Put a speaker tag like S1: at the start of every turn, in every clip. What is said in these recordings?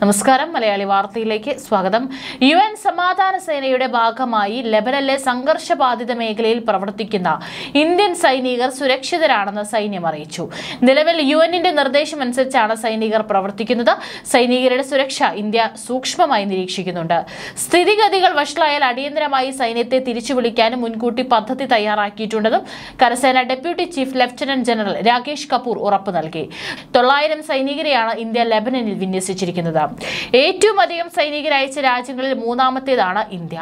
S1: നമസ്കാരം മലയാളി വാർത്തയിലേക്ക് സ്വാഗതം. യുഎൻ സമാധാന സേനയുടെ ഭാഗമായി ലെബനനിലെ സംഘർഷബാധിത മേഖലയിൽ പ്രവർത്തിക്കുന്ന ഇന്ത്യൻ സൈനികർ സുരക്ഷിതരാണെന്ന് സൈന്യം അറിയിച്ചു. നിലവിൽ യുഎന്നിന്റെ നിർദ്ദേശമനുസരിച്ചാണ് സൈനികർ പ്രവർത്തിക്കുന്നത്. സൈനികരുടെ സുരക്ഷ ഇന്ത്യ സൂക്ഷ്മമായി നിരീക്ഷിക്കുന്നുണ്ട്. സ്ഥിതിഗതികൾ വഷളായാൽ അടിയന്തരമായി സൈന്യത്തെ തിരിച്ചുവിളിക്കാനും മുൻകൂട്ടി പദ്ധതി തയ്യാറാക്കിയിട്ടുണ്ടെന്നും കരസേന deputy chief lieutenant general Rakesh Kapoor ഉറപ്പു നൽകി. 900 സൈനികരെയാണ് ഇന്ത്യ ലെബനനിൽ വിന്യസിച്ചിരിക്കുന്നത്. ഏറ്റവും അധികം സൈനികരെ അയച്ച രാജ്യങ്ങളിൽ മൂന്നാമത്തേതാണ് ഇന്ത്യ.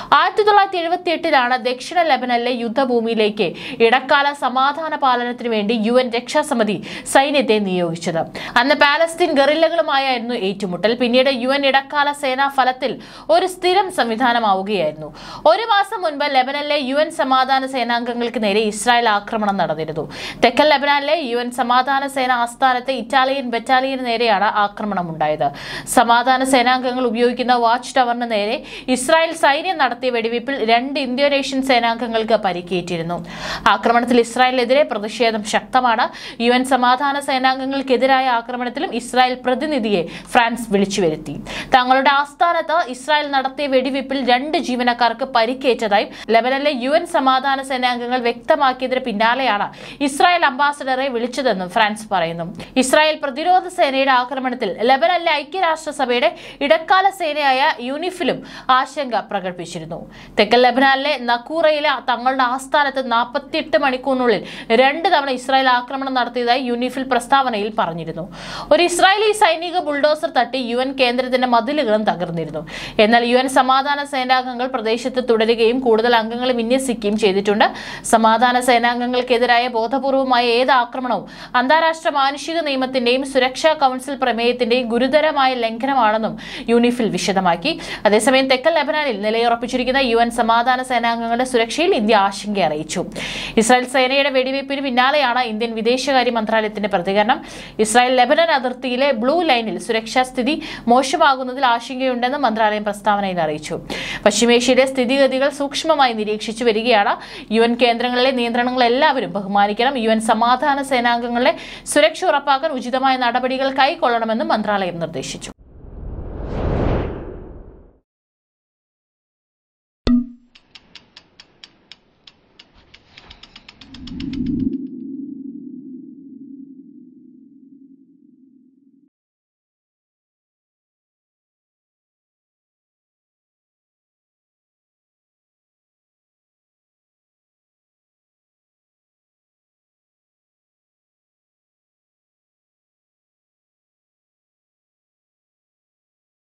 S1: 1978 ദക്ഷിണ ലെബനനിലെ യുദ്ധഭൂമിയിലേക്ക് ഇടക്കാല സമാധാന പാലനത്തിന് വേണ്ടി യുഎൻ രക്ഷാസമിതി സൈന്യത്തെ നിയോഗിച്ചത്. അന്ന് പാലസ്തീൻ ഗറില്ലകളുമായിരുന്നു ഏറ്റുമുട്ടൽ. പിന്നീട് യുഎൻ ഇടക്കാല സേനാ ഫലത്തിൽ ഒരു സ്ഥിരം സംവിധാനമാവുകയായിരുന്നു. ഒരു മാസം മുൻപ് ലെബനനിലെ യുഎൻ സമാധാന സേനാംഗങ്ങൾക്ക് നേരെ ഇസ്രായേൽ ആക്രമണം നടന്നിരുന്നു. തെക്കൻ ലെബനാനിലെ യുഎൻ സമാധാന സേന ആസ്ഥാനത്തെ ഇറ്റാലിയൻ ബറ്റാലിയന് നേരെയാണ് ആക്രമണം ഉണ്ടായത്. സമാധാന സേനാംഗങ്ങൾ ഉപയോഗിക്കുന്ന വാച്ച് ടവറിന് നേരെ ഇസ്രായേൽ സൈന്യം നടത്തിയ വെടിവയ്പിൽ 2 ഇന്തോനേഷ്യൻ സേനാംഗങ്ങൾക്ക് പരിക്കേറ്റിരുന്നു. ആക്രമണത്തിൽ ഇസ്രായേലിനെതിരെ പ്രതിഷേധം ശക്തമാണ്. യുഎൻ സമാധാന സേനാംഗങ്ങൾക്കെതിരായ ആക്രമണത്തിലും ഇസ്രായേൽ പ്രതിനിധിയെ ഫ്രാൻസ് വിളിച്ചു വരുത്തി. തങ്ങളുടെ ആസ്ഥാനത്ത് ഇസ്രായേൽ നടത്തിയ വെടിവയ്പിൽ 2 ജീവനക്കാർക്ക് പരിക്കേറ്റതായും ലെബനനിലെ യുഎൻ സമാധാന സേനാംഗങ്ങൾ വ്യക്തമാക്കിയതിന് പിന്നാലെയാണ് ഇസ്രായേൽ അംബാസഡറെ വിളിച്ചതെന്നും ഫ്രാൻസ് പറയുന്നു. ഇസ്രായേൽ പ്രതിരോധ സേനയുടെ ആക്രമണത്തിൽ ലെബനനിലെ ഐക്യരാഷ്ട്രസഭയുടെ ഇടക്കാല സേനയായ യൂണിഫിലും ആശങ്ക പ്രകടിപ്പിച്ചിരുന്നു. തെക്കൻ ലെബനാനിലെ നക്കൂറയിലെ തങ്ങളുടെ ആസ്ഥാനത്ത് 48 മണിക്കൂറിനുള്ളിൽ 2 തവണ ഇസ്രായേൽ ആക്രമണം നടത്തിയതായി യൂണിഫിൽ പ്രസ്താവനയിൽ പറഞ്ഞിരുന്നു. ഒരു ഇസ്രായേലി സൈനിക ബുൾഡോസർ തട്ടി യുഎൻ കേന്ദ്രത്തിന്റെ മതിലുകളും തകർന്നിരുന്നു. എന്നാൽ യുഎൻ സമാധാന സേനാംഗങ്ങൾ പ്രദേശത്ത് തുടരുകയും കൂടുതൽ അംഗങ്ങളെ വിന്യസിക്കുകയും ചെയ്തിട്ടുണ്ട്. സമാധാന സേനാംഗങ്ങൾക്കെതിരായ ബോധപൂർവമായ ഏത് ആക്രമണവും അന്താരാഷ്ട്ര മാനുഷിക നിയമത്തിന്റെയും സുരക്ഷാ കൗൺസിൽ പ്രമേയത്തിന്റെയും ഗുരുതരമായ ലംഘനമാണെന്നും യൂണിഫിൽ വിശദമാക്കി. അതേസമയം തെക്കൻ ലെബനാനിൽ നിലയുറപ്പിച്ചിരിക്കുന്ന യുഎൻ സമാധാന സേനാംഗങ്ങളുടെ സുരക്ഷയിൽ ഇന്ത്യ ആശങ്ക അറിയിച്ചു. ഇസ്രായേൽ സേനയുടെ വെടിവയ്പ്പിന് പിന്നാലെയാണ് ഇന്ത്യൻ വിദേശകാര്യ മന്ത്രാലയത്തിന്റെ പ്രതികരണം. ഇസ്രായേൽ ലെബനൻ അതിർത്തിയിലെ ബ്ലൂ ലൈനിൽ സുരക്ഷാ സ്ഥിതി മോശമാകുന്നതിൽ ആശങ്കയുണ്ടെന്ന് മന്ത്രാലയം പ്രസ്താവനയിൽ അറിയിച്ചു. പശ്ചിമേഷ്യയിലെ സ്ഥിതിഗതികൾ സൂക്ഷ്മമായി നിരീക്ഷിച്ചു വരികയാണ്. യുഎൻ കേന്ദ്രങ്ങളിലെ നിയന്ത്രണങ്ങൾ എല്ലാവരും ബഹുമാനിക്കണം. യുഎൻ സമാധാന സേനാംഗങ്ങളുടെ സുരക്ഷ ഉറപ്പാക്കാൻ ഉചിതമായ നടപടികൾ കൈക്കൊള്ളണമെന്നും മന്ത്രാലയം നിർദ്ദേശിച്ചു.